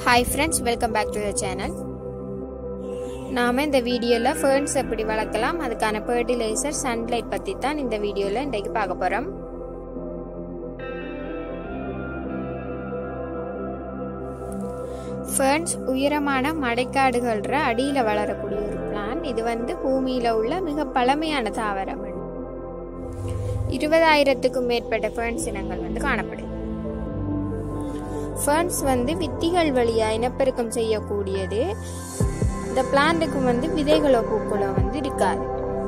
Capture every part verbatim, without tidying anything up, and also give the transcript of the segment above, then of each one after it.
Hi friends, welcome back to the channel. நாம இந்த வீடியோல ferns எப்படி வளர்க்கலாம் அதுக்கான fertilizer sunlight பத்தி தான் இந்த வீடியோல இன்னைக்கு பார்க்க போறோம். ferns உயரமான மழைக்காடுகள்ற அடியில வளரக்கூடிய ஒரு plant. இது வந்து பூமியில உள்ள மிக பழமையான தாவரம். இருபதாயிரத்துக்கும் மேற்பட்ட ferns இனங்கள் வந்து காணப்படுது. ferns வந்து வித்திகள் வழியா இனப்பெருக்கம் செய்யக்கூடியது. இந்த பிளான்ட்டுக்கு வந்து விதைகளோ பூக்களோ வந்து இருக்காது.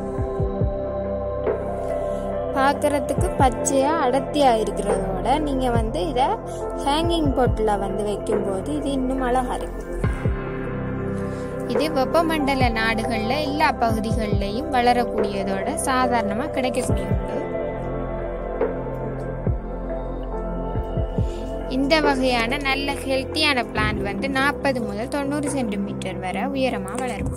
பார்க்கறதுக்கு பச்சையா அடர்த்தியா இருக்கிறதோட நீங்க வந்து இத ஹேங்கிங் பாட்ல வந்து வைக்கும் போது இது இன்னும் அழகா இருக்கும். இது வெப்பமண்டல நாடுகள்ல எல்லா பகுதிகளிலையும் வளரக்கூடியதோட சாதாரணமா கிடைக்கக்கூடிய ஒன்று. இந்த வகையான நல்ல ஹெல்த்தியான பிளான்ட் வந்து நாற்பது முதல் தொண்ணூறு சென்டிமீட்டர் வரை உயரமா வளரும்.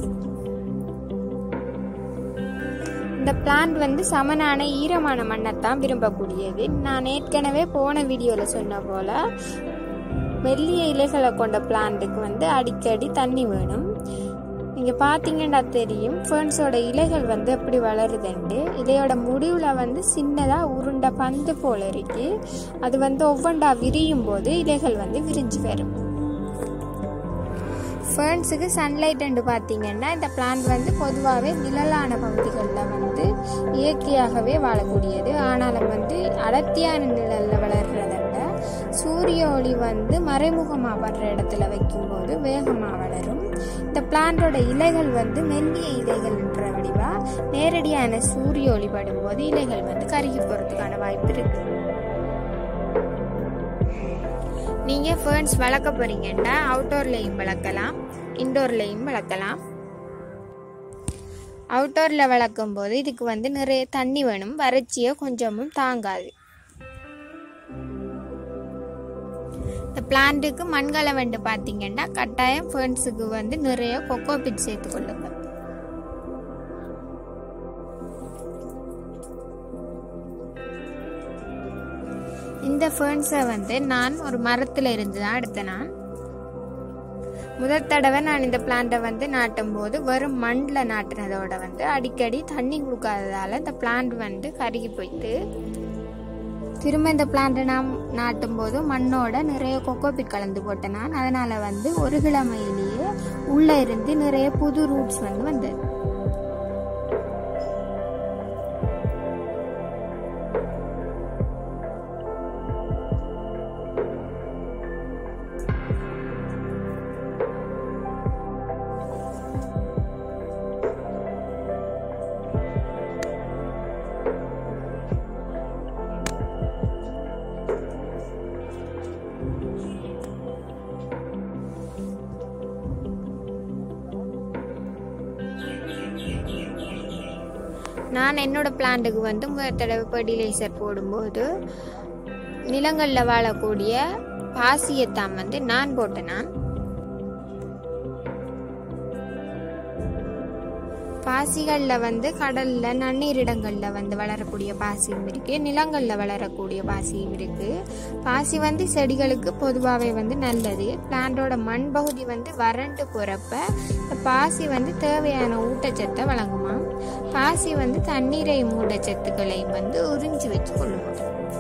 இந்த பிளான்ட் வந்து சமனான ஈரமான மண்ணைத்தான் விரும்பக்கூடியது. நான் ஏற்கனவே போன வீடியோல சொன்ன போல மெல்லிய இலைகளை கொண்ட பிளான்ட்டுக்கு வந்து அடிக்கடி தண்ணி வேணும். நீங்க பாத்தீங்கன்னா தெரியும் ஃபர்ன்ஸோட இலைகள் வந்து எப்படி வளருதுண்டு. இலையோட முடிவுல வந்து சின்னதா உருண்ட பந்து போல இருக்கு. அது வந்து ஒவ்வொன்றா விரியும் போது இலைகள் வந்து விரிஞ்சு வரும். ஃபர்ன்ஸுக்கு சன்லைட் என்று பார்த்தீங்கன்னா இந்த பிளான்ட் வந்து பொதுவாகவே நிழலான பகுதிகளில் வந்து இயற்கையாகவே வாழக்கூடியது. ஆனாலும் வந்து அடர்த்தியான நிழலில் வளர்றதில்ல. சூரிய ஒளி வந்து மறைமுகமாக வர்ற இடத்துல வைக்கும்போது வேகமாக வளரும். இந்த பிளான்டோட இலைகள் வந்து மெல்லிய இலைகள்ன்ற வடிவா நேரடியான சூரிய ஒளி படும்போது இலைகள் வந்து கருகி போறதுக்கான வாய்ப்பு இருக்கு. நீங்க ஃபர்ன்ஸ் வளர்க்க போறீங்கன்னா அவுட்டோர்லயும் வளர்க்கலாம், இன்டோர்லயும் வளர்க்கலாம். அவுட்டோர்ல வளர்க்கும் போது இதுக்கு வந்து நிறைய தண்ணி வேணும், வறட்சியை கொஞ்சமும் தாங்காது. இந்த பிளான்ட்டுக்கு மண்களை வந்து பார்த்தீங்கன்னா கட்டாயம் ஃபர்ன்ஸுக்கு வந்து நிறைய கொக்கோ பிட் சேர்த்து கொள்ளுங்க. இந்த ஃபர்ன்ஸை வந்து நான் ஒரு மரத்துல இருந்து தான் எடுத்தேன். நான் முதல் தடவை நான் இந்த பிளான்ட்டை வந்து நாட்டும் போது வெறும் மண்ணில் நாட்டினதோட வந்து அடிக்கடி தண்ணி கொடுக்காததால இந்த பிளான்ட் வந்து கருகி போயிட்டு திரும்ப இந்த பிளான்ட்டை நான் நாட்டும் போது மண்ணோட நிறைய கொக்கோபிட் கலந்து போட்டேன் நான். அதனால வந்து ஒரு கிழமையிலேயே உள்ள இருந்து நிறைய புது ரூட்ஸ் வந்து வந்தது. நான் என்னோட பிளான்ட்டுக்கு வந்து முதல் தடவை ஃபர்டிலைசர் போடும்போது நிலங்களில் வாழக்கூடிய பாசியத்தான் வந்து நான் போட்டேன். நான் பாசிகளில் வந்து கடலில் நன்னீரிடங்களில் வந்து வளரக்கூடிய பாசியும் இருக்கு, நிலங்களில் வளரக்கூடிய பாசியும் இருக்கு. பாசி வந்து செடிகளுக்கு பொதுவாகவே வந்து நல்லது. பிளான்டோட மண் பகுதி வந்து வறண்டு போறப்ப இந்த பாசி வந்து தேவையான ஊட்டச்சத்தை வழங்குமா. பாசி வந்து தண்ணீரையும் ஊட்டச்சத்துக்களையும் வந்து உறிஞ்சி வச்சு கொள்ளுமா.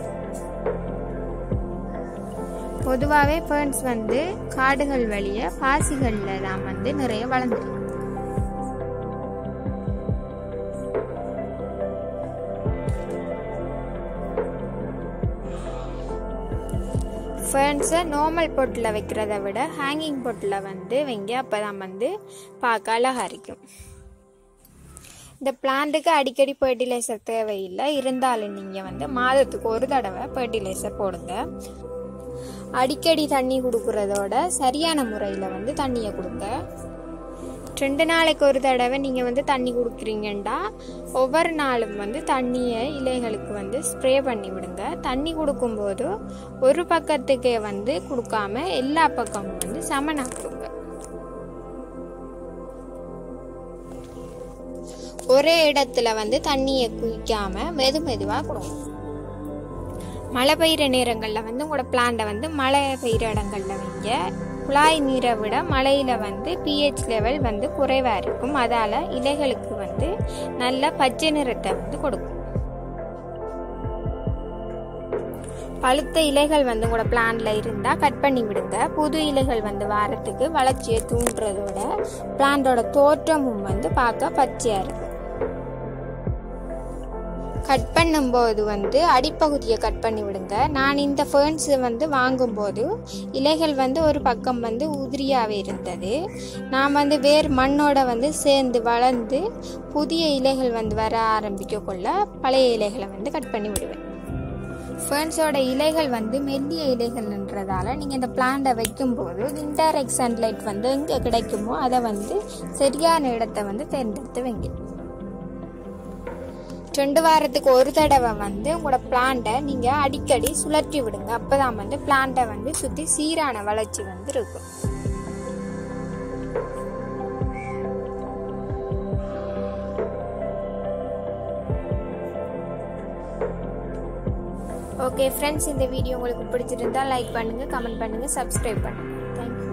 பொதுவாகவே ஃபர்ன்ஸ் வந்து காடுகள் வழியா பாசிகளில் தான் வந்து நிறைய வளர்ந்துருக்கு. ஃபர்ன்ஸை நார்மல் பொட்டில் வைக்கிறத விட ஹேங்கிங் பொட்டில் வந்து வைங்க, அப்போ தான் வந்து பார்க்க அழகாக இருக்கும். இந்த பிளான்ட்டுக்கு அடிக்கடி ஃபர்டிலைசர் தேவையில்லை. இருந்தாலும் நீங்கள் வந்து மாதத்துக்கு ஒரு தடவை ஃபர்டிலைசர் போடுங்க. அடிக்கடி தண்ணி கொடுக்கறதோட சரியான முறையில் வந்து தண்ணியை கொடுங்க. ரெண்டு நாளைக்கு ஒரு தடவை நீங்கள் வந்து தண்ணி கொடுக்குறீங்கன்னா ஒவ்வொரு நாளும் வந்து தண்ணியை இலைகளுக்கு வந்து ஸ்ப்ரே பண்ணி விடுங்க. தண்ணி கொடுக்கும்போது ஒரு பக்கத்துக்கே வந்து கொடுக்காம எல்லா பக்கமும் வந்து சமனாக கொடுங்க. ஒரே இடத்துல வந்து தண்ணியை குடிக்காம மெது மெதுவாக கொடுங்க. மழை பெய்கிற நேரங்களில் வந்து உங்களோட பிளான்ட்டை வந்து மழை பெய்கிற இடங்களில் வைங்க. குழாய் நீரை விட மழையில் வந்து பிஹெச் லெவல் வந்து குறைவாக இருக்கும். அதால் இலைகளுக்கு வந்து நல்ல பச்சை நிறத்தை வந்து கொடுக்கும். பழுத்த இலைகள் வந்து கூட பிளான்ட்ல இருந்தால் கட் பண்ணி விடுங்க. புது இலைகள் வந்து வாரத்துக்கு வளர்ச்சியை தூண்டுறதோட பிளான்டோட தோற்றமும் வந்து பார்க்க பச்சையாக இருக்கும். கட் பண்ணும்போது வந்து அடிப்பகுதியை கட் பண்ணி விடுங்க. நான் இந்த ஃபர்ன்ஸ் வந்து வாங்கும்போது இலைகள் வந்து ஒரு பக்கம் வந்து உதிரியாகவே இருந்தது. நான் வந்து வேறு மண்ணோட வந்து சேர்ந்து வளர்ந்து புதிய இலைகள் வந்து வர ஆரம்பிக்கக்குள்ள பழைய இலைகளை வந்து கட் பண்ணி விடுவேன். ஃபர்ன்ஸோட இலைகள் வந்து மெல்லிய இலைகள்ன்றதால நீங்கள் இந்த பிளான்ட்டை வைக்கும்போது இன்டைரக்ட் சன்லைட் வந்து எங்கே கிடைக்குமோ அதை வந்து சரியான இடத்தை வந்து தேர்ந்தெடுத்து வைங்க. ரெண்டு வாரத்துக்கு ஒரு தடவை வந்து உங்களோட பிளான்ட்டை நீங்கள் அடிக்கடி சுழற்றி விடுங்க. அப்போ தான் வந்து பிளான்ட்டை வந்து சுற்றி சீரான வளர்ச்சி வந்து இருக்கும். ஓகே ஃப்ரெண்ட்ஸ், இந்த வீடியோ உங்களுக்கு பிடிச்சிருந்தா லைக் பண்ணுங்கள், கமெண்ட் பண்ணுங்கள், சப்ஸ்கிரைப் பண்ணுங்கள். தேங்க்யூ.